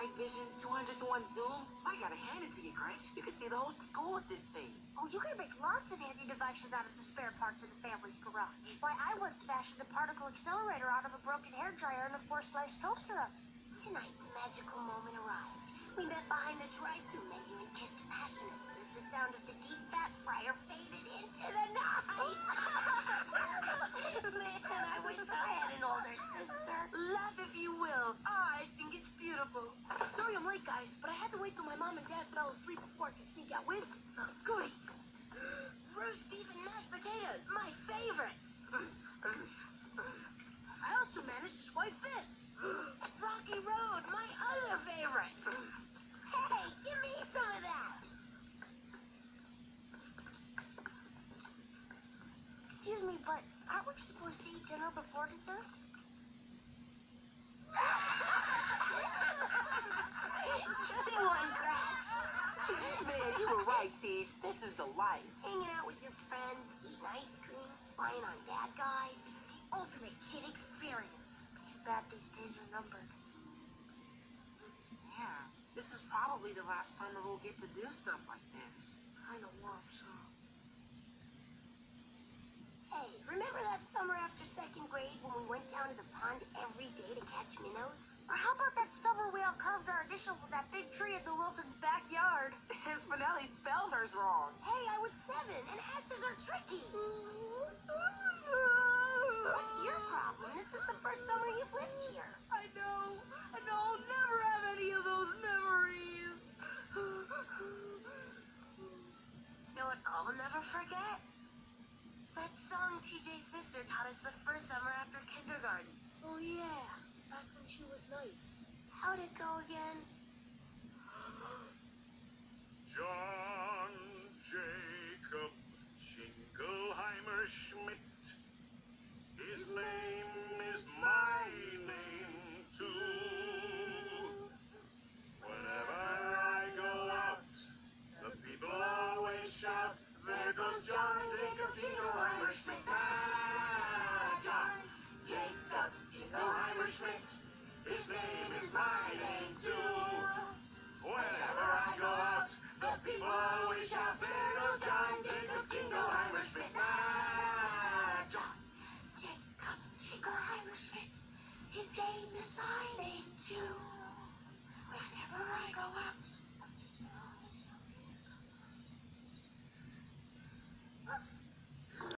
night vision, 200 to 1 zoom. I gotta hand it to you, Gretchen. You can see the whole school with this thing. Oh, you can make lots of handy devices out of the spare parts in the family's garage. Why, I once fashioned a particle accelerator out of a broken hairdryer and a 4-slice toaster oven. Tonight, the magical moment arrived. We met behind the drive-thru menu and kissed passionately as the sound of the deep fat fryer faded into the night. Man, I wish I had an older sister. Laugh if you will. I think it's beautiful. Sorry I'm late, guys, but I had to wait till my mom and dad fell asleep before I could sneak out with the goodies. Roast beef and mashed potatoes, my favorite. I also managed to swipe this. Rocky Road, my other favorite. Hey, give me some of that. Excuse me, but aren't we supposed to eat dinner before dessert? Good one, Gretch. Man, you were right, Tease. This is the life. Hanging out with your friends, eating ice cream, spying on bad guys. The ultimate kid experience. Too bad these days are numbered. Yeah, this is probably the last summer we'll get to do stuff like this. Kinda warms, huh? Hey, remember that summer after 2nd grade when we went down to the pond every day to catch minnows? Or how about that summer we all carved our initials on that big tree in the Wilsons' backyard? Spinelli spelled hers wrong. Hey, I was 7, and S's are tricky. What's your problem? This is the first summer you've lived here. I know. I'll never have any of those memories. You know what I'll never forget? That song TJ's sister taught us the first summer after kindergarten. Oh yeah, back when she was nice. How'd it go again? John Jacob Schinkelheimer Schmidt. His name is my name too. Whenever I go out, the people always shout, there goes John Jacob Schinkelheimer.